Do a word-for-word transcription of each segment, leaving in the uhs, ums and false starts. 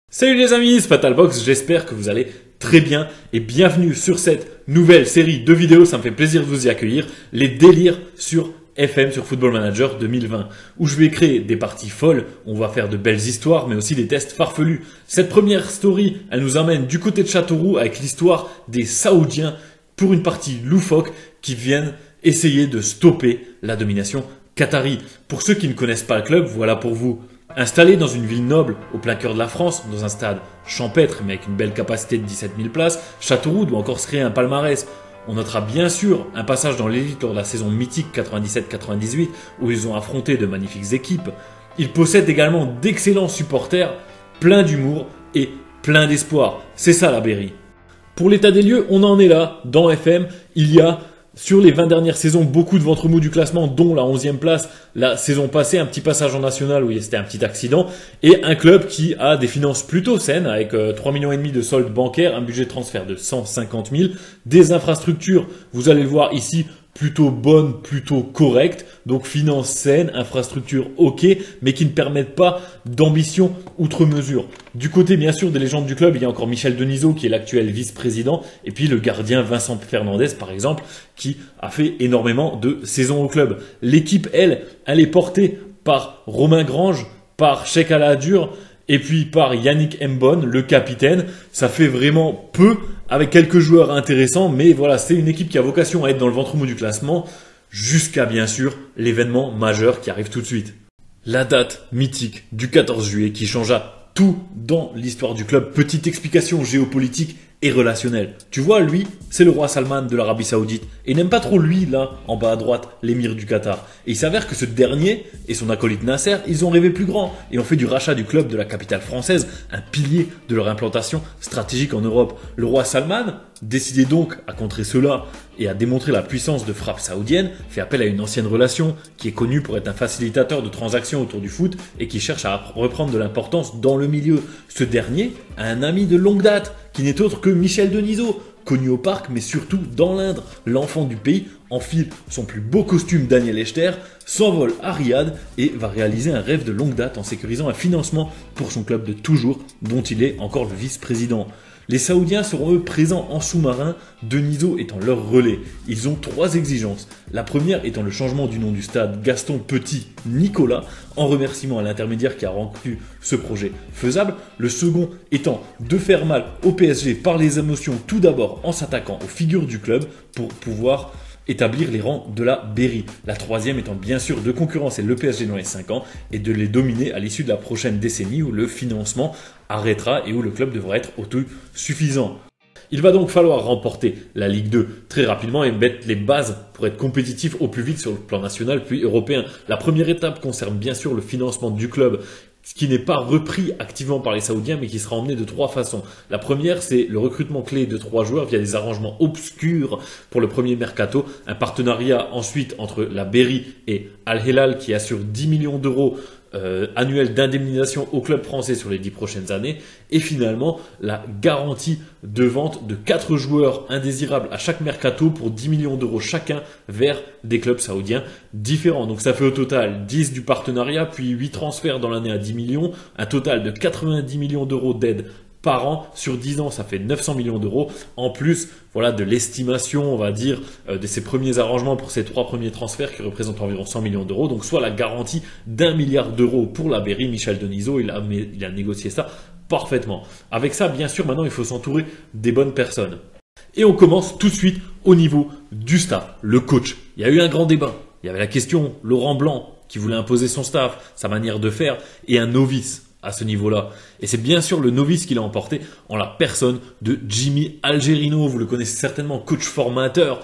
Salut les amis, c'est Fatalbox, j'espère que vous allez très bien et bienvenue sur cette nouvelle série de vidéos, ça me fait plaisir de vous y accueillir, les délires sur F M, sur Football Manager deux mille vingt, où je vais créer des parties folles, on va faire de belles histoires, mais aussi des tests farfelus. Cette première story, elle nous amène du côté de Châteauroux avec l'histoire des Saoudiens pour une partie loufoque qui viennent essayer de stopper la domination qatari. Pour ceux qui ne connaissent pas le club, voilà pour vous. Installé dans une ville noble, au plein cœur de la France, dans un stade champêtre mais avec une belle capacité de dix-sept mille places, Châteauroux doit encore se créer un palmarès. On notera bien sûr un passage dans l'élite lors de la saison mythique quatre-vingt-dix-sept quatre-vingt-dix-huit où ils ont affronté de magnifiques équipes. Ils possèdent également d'excellents supporters, plein d'humour et plein d'espoir. C'est ça la Berry. Pour l'état des lieux, on en est là. Dans F M, il y a sur les vingt dernières saisons, beaucoup de ventre mou du classement, dont la onzième place la saison passée, un petit passage en national où c'était un petit accident, et un club qui a des finances plutôt saines, avec euh, trois virgule cinq millions de solde bancaire, un budget de transfert de cent cinquante mille, des infrastructures, vous allez le voir ici, plutôt bonnes, plutôt correctes, donc finances saines, infrastructures ok, mais qui ne permettent pas d'ambition outre mesure. Du côté bien sûr des légendes du club, il y a encore Michel Denisot qui est l'actuel vice-président, et puis le gardien Vincent Fernandez par exemple, qui a fait énormément de saisons au club. L'équipe, elle, elle est portée par Romain Grange, par Cheikh Aladur, et puis par Yannick Mbon, le capitaine. Ça fait vraiment peu avec quelques joueurs intéressants, mais voilà, c'est une équipe qui a vocation à être dans le ventre mou du classement jusqu'à bien sûr l'événement majeur qui arrive tout de suite. La date mythique du quatorze juillet qui changea tout dans l'histoire du club. Petite explication géopolitique et relationnelle. Tu vois, lui, c'est le roi Salman de l'Arabie Saoudite. Et il n'aime pas trop lui, là, en bas à droite, l'émir du Qatar. Et il s'avère que ce dernier et son acolyte Nasser, ils ont rêvé plus grand et ont fait du rachat du club de la capitale française un pilier de leur implantation stratégique en Europe. Le roi Salman, décidé donc à contrer cela et à démontrer la puissance de frappe saoudienne, fait appel à une ancienne relation qui est connue pour être un facilitateur de transactions autour du foot et qui cherche à reprendre de l'importance dans le milieu. Ce dernier a un ami de longue date qui n'est autre que Michel Denisot, connu au parc mais surtout dans l'Indre. L'enfant du pays enfile son plus beau costume Daniel Echter, s'envole à Riyad et va réaliser un rêve de longue date en sécurisant un financement pour son club de toujours dont il est encore le vice-président. Les Saoudiens seront eux présents en sous-marin, Denisot étant leur relais. Ils ont trois exigences. La première étant le changement du nom du stade Gaston Petit-Nicolas, en remerciement à l'intermédiaire qui a rendu ce projet faisable. Le second étant de faire mal au P S G par les émotions, tout d'abord en s'attaquant aux figures du club pour pouvoir établir les rangs de la Berry. La troisième étant bien sûr de concurrencer le P S G dans les cinq ans et de les dominer à l'issue de la prochaine décennie où le financement arrêtera et où le club devra être autosuffisant. Il va donc falloir remporter la Ligue deux très rapidement et mettre les bases pour être compétitif au plus vite sur le plan national puis européen. La première étape concerne bien sûr le financement du club, ce qui n'est pas repris activement par les Saoudiens mais qui sera emmené de trois façons. La première, c'est le recrutement clé de trois joueurs via des arrangements obscurs pour le premier mercato. Un partenariat ensuite entre la Berry et Al Hilal qui assure dix millions d'euros Euh, annuel d'indemnisation au club français sur les dix prochaines années et finalement la garantie de vente de quatre joueurs indésirables à chaque mercato pour dix millions d'euros chacun vers des clubs saoudiens différents. Donc ça fait au total dix du partenariat puis huit transferts dans l'année à dix millions, un total de quatre-vingt-dix millions d'euros d'aide par an. Sur dix ans, ça fait neuf cents millions d'euros. En plus, voilà, de l'estimation, on va dire, euh, de ces premiers arrangements pour ces trois premiers transferts qui représentent environ cent millions d'euros. Donc, soit la garantie d'un milliard d'euros pour la Berry. Michel Denisot, il a, il a négocié ça parfaitement. Avec ça, bien sûr, maintenant, il faut s'entourer des bonnes personnes. Et on commence tout de suite au niveau du staff, le coach. Il y a eu un grand débat. Il y avait la question Laurent Blanc qui voulait imposer son staff, sa manière de faire, et un novice à ce niveau-là. Et c'est bien sûr le novice qui l'a emporté en la personne de Jimmy Algerino. Vous le connaissez certainement, coach formateur,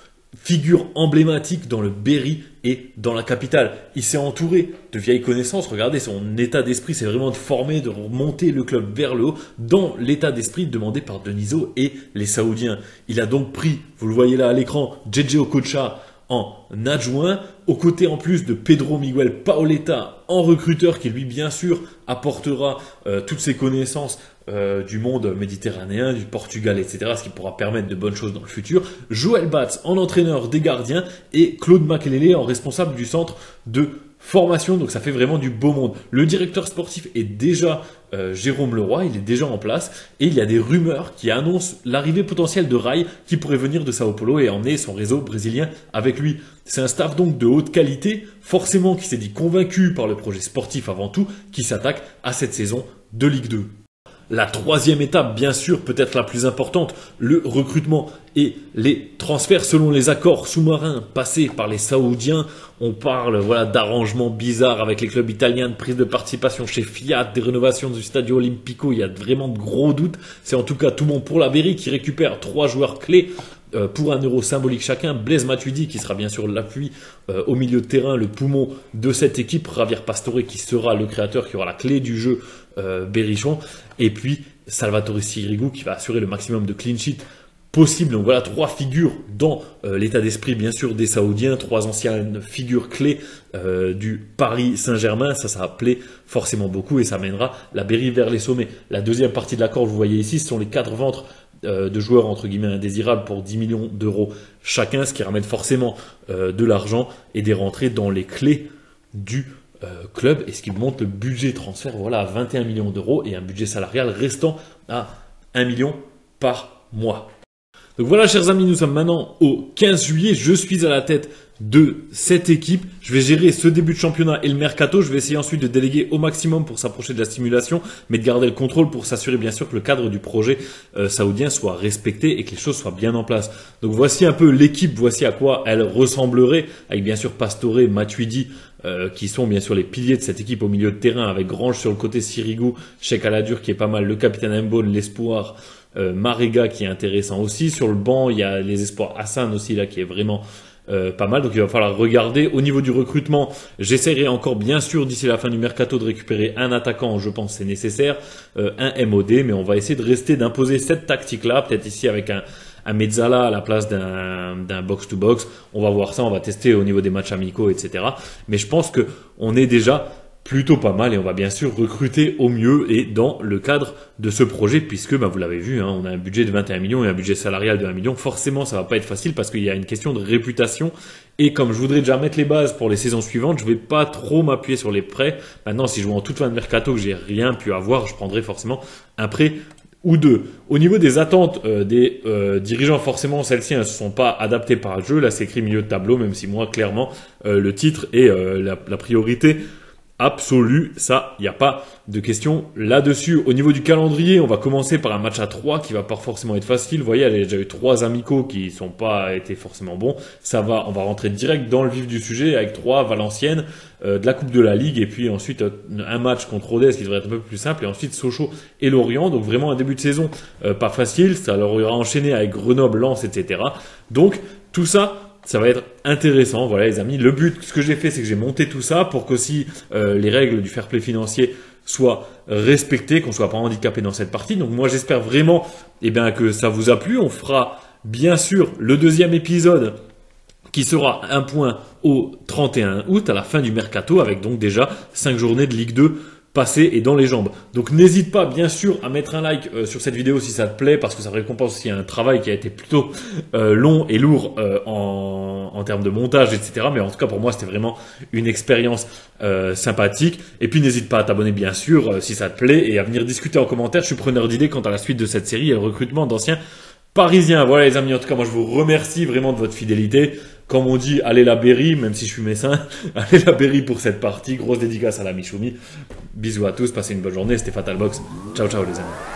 figure emblématique dans le Berry et dans la capitale. Il s'est entouré de vieilles connaissances. Regardez, son état d'esprit, c'est vraiment de former, de remonter le club vers le haut dans l'état d'esprit demandé par Denisot et les Saoudiens. Il a donc pris, vous le voyez là à l'écran, J J Okocha en adjoint, aux côtés en plus de Pedro Miguel Paoletta en recruteur qui lui bien sûr apportera euh, toutes ses connaissances euh, du monde méditerranéen, du Portugal, et cetera, ce qui pourra permettre de bonnes choses dans le futur. Joël Batz en entraîneur des gardiens et Claude Makelele en responsable du centre de formation, donc ça fait vraiment du beau monde. Le directeur sportif est déjà euh, Jérôme Leroy, il est déjà en place et il y a des rumeurs qui annoncent l'arrivée potentielle de Rai qui pourrait venir de Sao Paulo et emmener son réseau brésilien avec lui. C'est un staff donc de haute qualité, forcément qui s'est dit convaincu par le projet sportif avant tout, qui s'attaque à cette saison de Ligue deux. La troisième étape, bien sûr, peut-être la plus importante, le recrutement et les transferts selon les accords sous-marins passés par les Saoudiens. On parle voilà, d'arrangements bizarres avec les clubs italiens, de prise de participation chez Fiat, des rénovations du Stadio Olimpico. Il y a vraiment de gros doutes. C'est en tout cas tout bon pour la Berry qui récupère trois joueurs clés euh, pour un euro symbolique chacun. Blaise Matuidi qui sera bien sûr l'appui euh, au milieu de terrain, le poumon de cette équipe. Javier Pastore qui sera le créateur, qui aura la clé du jeu euh, berrichon. Et puis Salvatore Sirigu qui va assurer le maximum de clean sheet possible. Donc voilà, trois figures dans euh, l'état d'esprit bien sûr des Saoudiens, trois anciennes figures clés euh, du Paris Saint-Germain. Ça, ça a plaît forcément beaucoup et ça mènera la Berry vers les sommets. La deuxième partie de l'accord, vous voyez ici, ce sont les quatre ventres euh, de joueurs entre guillemets indésirables pour dix millions d'euros chacun, ce qui ramène forcément euh, de l'argent et des rentrées dans les clés du Euh, club et ce qui monte le budget transfert voilà, à vingt et un millions d'euros et un budget salarial restant à un million par mois. Donc voilà chers amis, nous sommes maintenant au quinze juillet, je suis à la tête de cette équipe, je vais gérer ce début de championnat et le mercato, je vais essayer ensuite de déléguer au maximum pour s'approcher de la stimulation, mais de garder le contrôle pour s'assurer bien sûr que le cadre du projet euh, saoudien soit respecté et que les choses soient bien en place. Donc voici un peu l'équipe, voici à quoi elle ressemblerait, avec bien sûr Pastore, Matuidi, Euh, qui sont bien sûr les piliers de cette équipe au milieu de terrain, avec Grange sur le côté, Sirigu, Cheikh Aladur qui est pas mal, le capitaine Mbone, l'espoir, euh, Marega qui est intéressant aussi. Sur le banc, il y a les espoirs Hassan aussi là qui est vraiment euh, pas mal. Donc il va falloir regarder. Au niveau du recrutement, j'essaierai encore bien sûr d'ici la fin du mercato de récupérer un attaquant, je pense c'est nécessaire, euh, un M O D, mais on va essayer de rester, d'imposer cette tactique-là, peut-être ici avec un un Mezzala à la place d'un d'un box-to-box. On va voir ça, on va tester au niveau des matchs amicaux, et cetera. Mais je pense que on est déjà plutôt pas mal et on va bien sûr recruter au mieux et dans le cadre de ce projet puisque bah, vous l'avez vu, hein, on a un budget de vingt et un millions et un budget salarial de un million. Forcément, ça va pas être facile parce qu'il y a une question de réputation et comme je voudrais déjà mettre les bases pour les saisons suivantes, je vais pas trop m'appuyer sur les prêts. Maintenant, si je vois en toute fin de mercato que j'ai rien pu avoir, je prendrai forcément un prêt ou deux. Au niveau des attentes euh, des euh, dirigeants, forcément, celles-ci ne se sont pas adaptées par le jeu. Là, c'est écrit milieu de tableau, même si moi, clairement, euh, le titre est euh, la, la priorité absolue. Ça, il n'y a pas de question là-dessus. Au niveau du calendrier, on va commencer par un match à trois qui va pas forcément être facile. Vous voyez, il y a déjà eu trois amicaux qui sont pas été forcément bons. Ça va, on va rentrer direct dans le vif du sujet avec trois Valenciennes, euh, de la Coupe de la Ligue et puis ensuite euh, un match contre Rodez qui devrait être un peu plus simple et ensuite Sochaux et Lorient. Donc vraiment un début de saison euh, pas facile. Ça leur aura enchaîné avec Grenoble, Lens, et cetera. Donc tout ça, ça va être intéressant, voilà les amis. Le but, ce que j'ai fait, c'est que j'ai monté tout ça pour qu'aussi euh, les règles du fair play financier soient respectées, qu'on soit pas handicapé dans cette partie. Donc moi, j'espère vraiment eh bien, que ça vous a plu. On fera bien sûr le deuxième épisode qui sera un point au trente et un août, à la fin du mercato, avec donc déjà cinq journées de Ligue deux passé et dans les jambes. Donc n'hésite pas bien sûr à mettre un like euh, sur cette vidéo si ça te plaît parce que ça récompense aussi un travail qui a été plutôt euh, long et lourd euh, en, en termes de montage, et cetera. Mais en tout cas pour moi c'était vraiment une expérience euh, sympathique. Et puis n'hésite pas à t'abonner bien sûr euh, si ça te plaît et à venir discuter en commentaire. Je suis preneur d'idées quant à la suite de cette série et le recrutement d'anciens Parisiens. Voilà les amis, en tout cas moi je vous remercie vraiment de votre fidélité. Comme on dit, allez la Berry, même si je suis messin, allez la Berry pour cette partie. Grosse dédicace à la Michoumi. Bisous à tous, passez une bonne journée. C'était Fatalbox. Ciao ciao les amis.